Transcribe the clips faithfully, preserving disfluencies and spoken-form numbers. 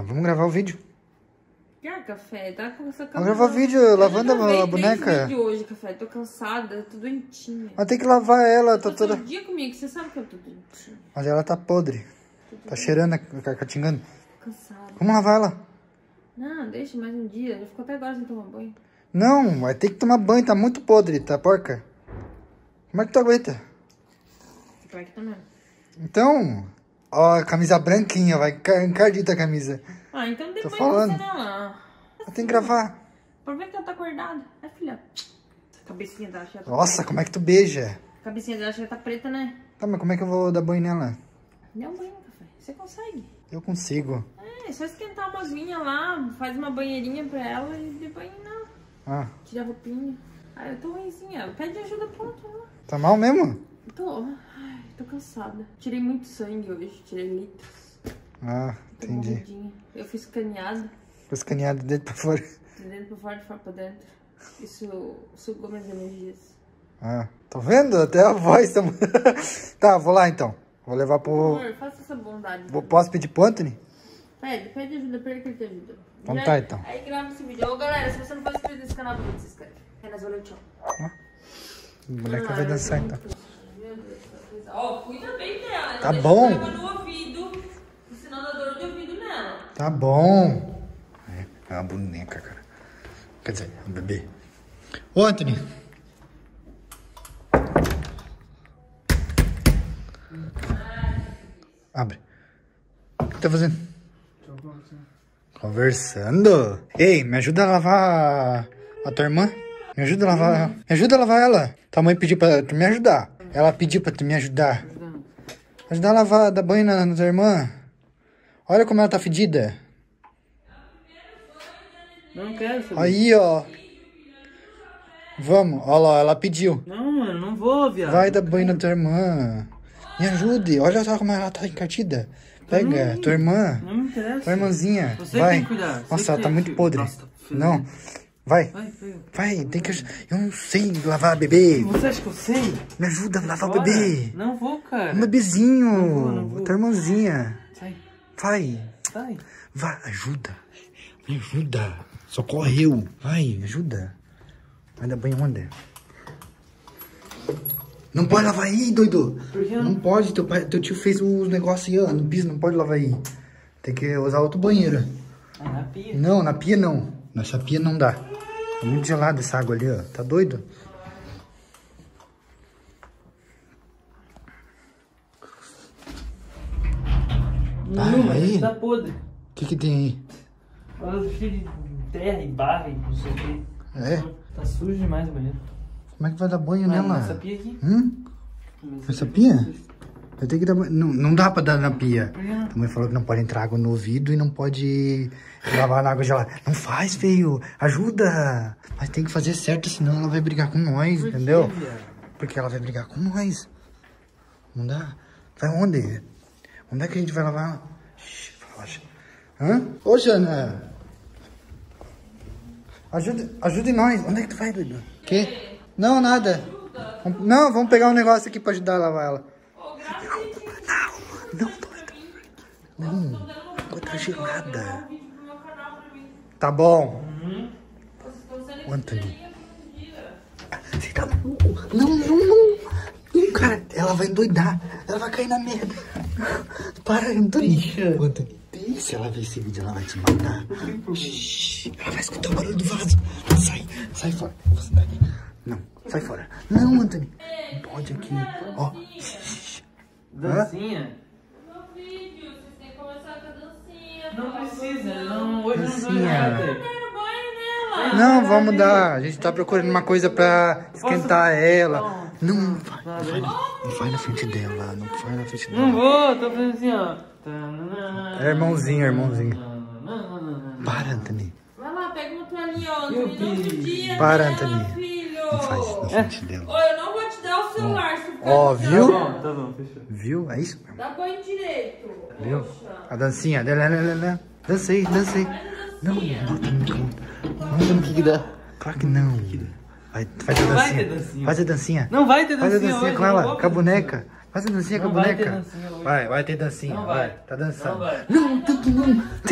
vamos gravar o vídeo. Ah, Café, tá com essa Vamos gravar o vídeo lavando a, a boneca. Vídeo hoje, Café, tô cansada, tô doentinha. Mas tem que lavar ela, tá toda... Todo dia comigo, você sabe que eu tô doentinha. Mas ela tá podre. Tá cheirando, catingando. Cansada. Vamos lavar ela. Não, deixa mais um dia. Já ficou até agora sem tomar banho. Não, vai ter que tomar banho, tá muito podre, tá porca? Como é que tu aguenta? Vai que tá mesmo. Então, ó, a camisa branquinha, vai encardida a camisa. Ah, então depois Tô falando. você não... Tem que gravar. Aproveita que ela tá acordada. É, filha. Essa cabecinha dela já tá... Nossa, como é que tu beija? A cabecinha dela já tá preta, né? Tá, mas como é que eu vou dar banho nela? Dá um banho, Café. Você consegue. Eu consigo. É, só esquentar uma aguinha lá, faz uma banheirinha pra ela e dê banho nela. Ah. Tira a roupinha. Ah, eu tô ruimzinha. Pede ajuda pro outro lá. Tá mal mesmo? Tô. Ai, tô cansada. Tirei muito sangue hoje. Tirei litros. Ah, Tô entendi. morridinha. Eu fui escaneada. Foi escaneado de dentro pra fora. De dentro pra fora, de fora pra dentro. Isso sugou minhas energias. Ah, tô vendo? Até a voz tá... Tá, vou lá então. Vou levar pro... Amor, faça essa bondade. Vou... Posso pedir pro Anthony? Pede, pede ajuda pra ele que ele te ajuda. Então Já- tá, então. Aí grava esse vídeo. Ô, galera, se você não for inscrito nesse canal, por que se inscreve? Renas, valeu, tchau. A boneca vai dançar então. Meu Deus, tá- ó, cuida bem dela. Não Tá deixa bom. ela no ouvido, senão dá dor de ouvido nela. Tá bom. É, é uma boneca, cara. Quer dizer, um bebê. Ô, Anthony. Abre. O que tá fazendo? Conversando. Ei, me ajuda a lavar a, a tua irmã. Me ajuda a lavar. Me ajuda a lavar ela. Tua mãe pediu pra tu me ajudar. Ela pediu pra tu me ajudar. Ajudar a lavar, dar banho na, na tua irmã. Olha como ela tá fedida. Não quero saber. Aí, ó. Vamos. Olha lá, ela pediu. Não, mano, não vou, viado. Vai dar banho na tua irmã. Me ajude. Olha só como ela tá encardida. Pega, Não, tua irmã. Não me interessa. Tua irmãzinha. Você vai. tem que cuidar. Você Nossa, ela que- tá muito podre. Nossa, tá feio. Não. Vai. Vai, feio. Vai, tem que... Eu não sei lavar bebê. Você acha que eu sei? Me ajuda a lavar o Bora. bebê. Não vou, cara. Um bebezinho. Não vou, não vou. Tua irmãzinha. Sai, Vai. sai. Vai, ajuda. Me ajuda. Socorre eu. Vai, me ajuda. Vai dar banho onde? Não pode lavar aí, doido. Por que Não não? pode, teu, pai, teu tio fez os negócios aí, ó, no piso, não pode lavar aí. Tem que usar outro banheiro. Ah, na pia. Não, na pia não. Nessa pia não dá. É muito gelada essa água ali, ó. Tá doido? Não, Ah, mas aí? tá podre. O que que tem aí? Olha, cheio de terra e barra e não sei o que. É? Tá sujo demais o banheiro. Como é que vai dar banho Mano, nela? nessa pia aqui. Hum? Mas Essa pia? Eu tenho que dar banho. Não, não dá pra dar na pia. Por que não? A mãe falou que não pode entrar água no ouvido e não pode lavar na água gelada. Não faz, feio. Ajuda. Mas tem que fazer certo, senão ela vai brigar com nós, Por quê, entendeu? viado? Porque ela vai brigar com nós. Não dá. Vai onde? Onde é que a gente vai lavar? Shhh, relaxa. Hã? Ô, Jana. Ajuda, ajude nós. Onde é que tu vai, doido? Quê? Não, nada. Vamos- Não, vamos pegar um negócio aqui pra ajudar a lavar ela. Não, doido. Não, outra gelada. Tá bom. O Anthony. Você tá maluco? Não, não, não. Não, cara, ela vai endoidar. Ela vai cair na merda. Para, Anthony. Deixa. O Anthony, se ela ver esse vídeo, ela vai te matar. Shhh, ela vai escutar o barulho do vaso. Sai, sai fora. Você tá aqui. Não, sai fora. Não, Anthony. Não pode aqui. Ó. Shhh. Dancinha? No vídeo, vocês têm que começar com a dancinha. Não precisa, não. Hoje não Dancinha. vai nada. Quero banho nela. Não, vamos dar. A gente tá procurando uma coisa pra esquentar ela. Não, não vai, não vai, na, não vai na frente dela. Não vai na frente Não dela. vou, tô fazendo assim, ó. É irmãozinho, irmãozinho. Para, Anthony. Vai lá, pega uma toalhinha, ó. Eu Anthony, no outro vi. dia. Para, dela, Anthony. filho. Não faz na frente dela. Ô, eu não vou te dar o celular, se ficar Ó, no viu? Tá celular. bom, tá bom, fechou. Viu? É isso mesmo. Dá banho direito. Viu? Poxa. A dancinha. Dancei, dancei. Não, bota no micro. Não, que que dá? Claro que não. Vai, faz a Não vai dancinha. ter dancinha. Faz a dancinha. Não vai ter Faz a dancinha dancinha hoje, com eu não ela, vou com a fazer boneca. Faz a dancinha com a Não vai ter boneca. dancinha hoje. Vai, vai ter dancinha. Não vai. vai. Tá dançando. Não vai. Não, tem que não. Tem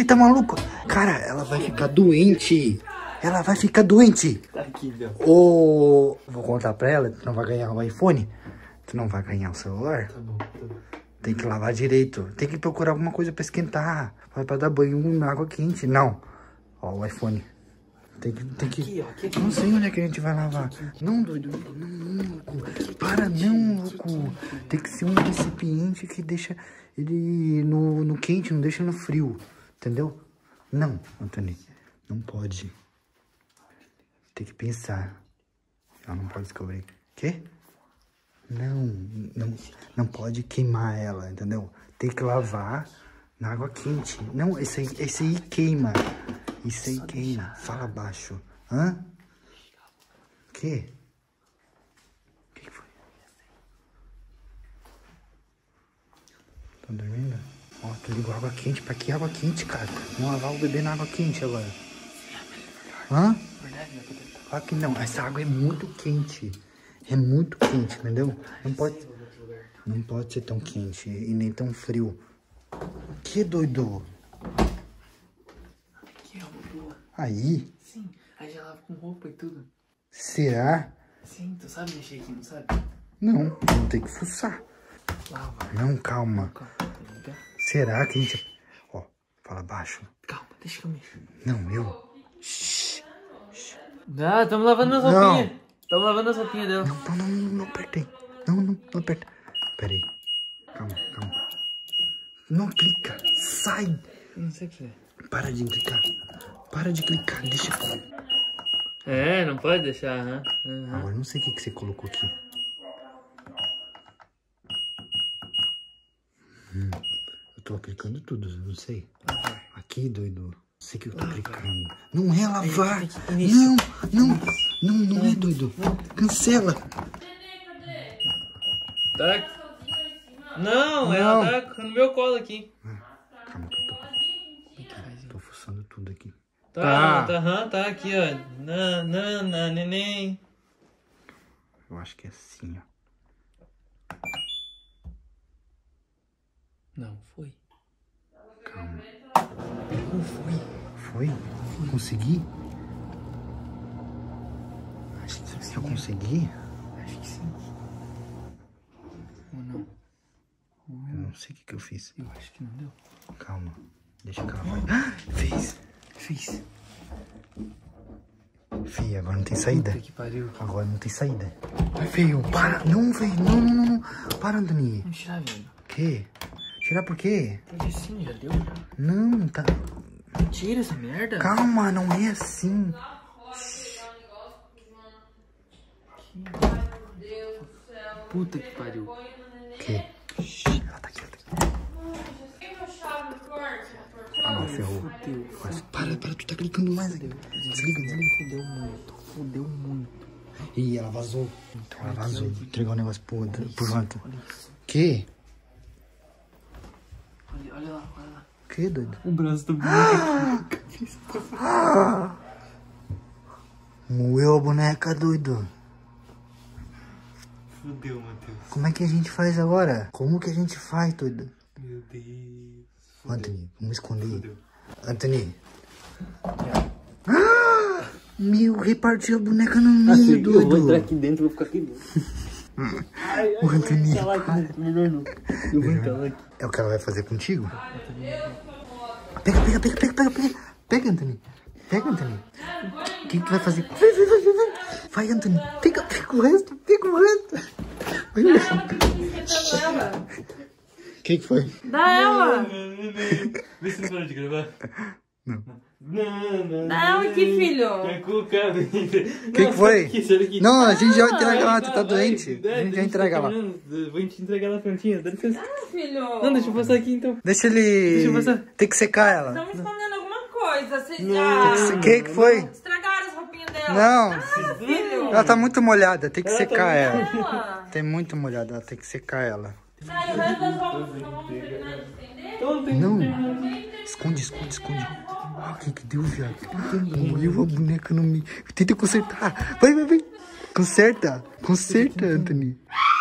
Você tá maluco? Cara, ela vai ficar doente. Ela vai ficar doente. Tá aqui, Deus. Ô, vou contar pra ela, tu não vai ganhar o iPhone. Tu não vai ganhar o celular. Tá bom, tá bom. Tem que lavar direito. Tem que procurar alguma coisa pra esquentar. Vai pra dar banho na água quente. Não. Ó, o iPhone. Tem que... Tem que... Aqui, ó. Aqui, aqui. Não sei onde é que a gente vai lavar. Não, doido. Não, não, louco. Para, não, louco. Tem que ser um recipiente que deixa ele no, no quente, não deixa no frio. Entendeu? Não, Antônio. Não pode. Tem que pensar. Ela não pode descobrir. Quê? Não, não, não pode queimar ela, entendeu? Tem que lavar na água quente. Não, esse aí, esse aí queima. Isso aí queima. Fala baixo. Hã? Que? O que foi? Tá dormindo? Ó, tu ligou água quente. Pra que água quente, cara? Vamos lavar o bebê na água quente agora. Hã? Claro que não. Essa água é muito quente. É muito quente, entendeu? Não pode, não pode ser tão quente e nem tão frio. Que doido? Aqui, ó, uma boa. Aí? Sim, aí já lava com roupa e tudo. Será? Sim, tu sabe mexer aqui, não sabe? Não, vou ter que fuçar. Lava. Não, calma. Calma, tá. Será que a gente... Ó, fala baixo. Calma, deixa que eu mexo. Não, eu... Shhh. Ah, estamos lavando as Não. roupinhas. Estamos lavando as roupinhas dela. Não, não, não, não, não apertei. Não, não, não aperta. Pera aí. Calma, calma. Não clica. Sai. Não sei o que é. Para de clicar. Para de clicar. Deixa... É, não pode deixar, aham. Uhum. Agora eu não sei o que, que você colocou aqui. Hum, eu tô clicando tudo, eu não sei. Aqui, doido. Não sei o que eu tô clicando. Não é lavar. Não, não, não, não é, doido. Cancela. Tá? Não, Não. ela tá no meu colo aqui. Calma que eu tô... Tô fuçando tudo aqui. Tá, Tá. tá, aham, tá aqui, ó. Na, na, na, neném. Eu acho que é assim, ó. Não, foi. Calma. Não foi. Foi? Consegui? Acho que Se eu conseguir? Acho que sim. Ou não? Eu não sei o que, que eu fiz. Eu acho que não deu. Calma. Deixa que ela vai. Ah, fez. Fiz. Fih, agora não tem saída. Puta que pariu. Agora não tem saída. Ai, feio. Para. Não, velho. Não, não, não, não. Para, Antônio. Vamos tirar, velho. Que? Tirar por quê? Porque sim, já deu. Não, tá... Tira essa merda. Calma, não é assim. Puta que pariu. Que? Ela tá aqui, ela tá aqui. Ah, ferrou. Mas para, para, tu tá clicando mais aqui. Desliga, desliga. Fudeu muito. Fudeu muito. Ih, ela vazou. Então ela vazou. Entregou o negócio pro, pro Vanto. Que? Olha, olha lá, olha lá. Que, doido? O braço do boneco. Ah! Moeu a boneca, doido. Fudeu, Matheus. Como é que a gente faz agora? Como que a gente faz, doido? Meu Deus. Anthony, vamos esconder. Anthony. Ah! Meu, repartiu a boneca no meio, doido. Eu vou entrar aqui dentro e vou ficar aqui dentro. Ai, ai, O Anthony, eu vou entrar lá aqui dentro. Melhor não. Eu vou entrar lá aqui. é o que ela vai fazer contigo? Pega, pega, pega, pega, pega, pega. Pega, Anthony. Pega, Anthony. O que que tu vai fazer? Vai, vai, vai, vai, vai. Vai, Anthony. Pega, pega o resto, pega o resto. Vai, vai. O que que foi? Dá ela! Vê se não para de gravar. Não. Não, não. Dá ela aqui, filho! É cuca. O O que que foi? Não, a gente já entrega lá, tu tá Vai, doente. vai, A gente já tá entrega lá. terminando. Vou te entregar lá prontinha. Dá licença. Ah, filho! Não, deixa eu passar aqui então. Deixa ele... Deixa eu passar. Tem que secar ela. Estão me escondendo alguma coisa. Vocês O já que que foi? estragaram as roupinhas dela. Não. Ah, filho! Ela tá muito molhada, tem que Ela tá secar ela. Ela! Tem muito molhada, ela tem que secar ela. Sai, o resto das roupas não vamos terminar de estender? Então tem. Não. Esconde, esconde, esconde. Ah, o que que deu, viado? Moeu a boneca no meio. Tenta consertar. Vai, vai, vai. Conserta. Conserta, Anthony.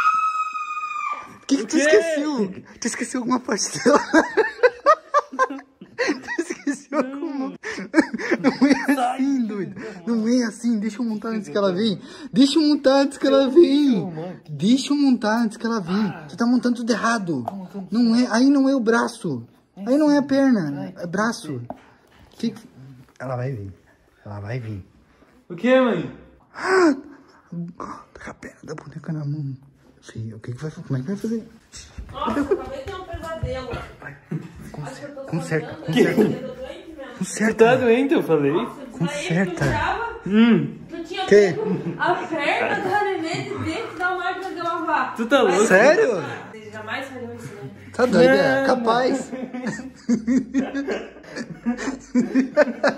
O que que tu esqueceu? Tu esqueceu alguma parte dela? Tu esqueceu Não é assim, doido. Não é assim. Deixa eu montar antes que ela vem. Deixa eu montar antes que ela vem. Deixa eu montar antes que ela vem. Você tá montando tudo errado. Não é. Aí não é o braço. Aí não é a perna. É braço. Que... Ela vai vir. Ela vai vir. O que, mãe? Ah, tá com a perna da boneca na mão. Sei, o que que vai, como é que vai fazer? Nossa, eu acabei de ter um pesadelo. Vai, Acho que eu tô conserta, sonhando, conserta, eu tô doente mesmo. conserta. Tá doente, eu falei. Nossa, Conserta. Aí, tu tava, Hum. tu tinha Que? pego a perna da neném de dentro da máquina de lavar. Tu tá louco? Sério? Você jamais fariam isso, né? Tá doido, é? Não. Capaz.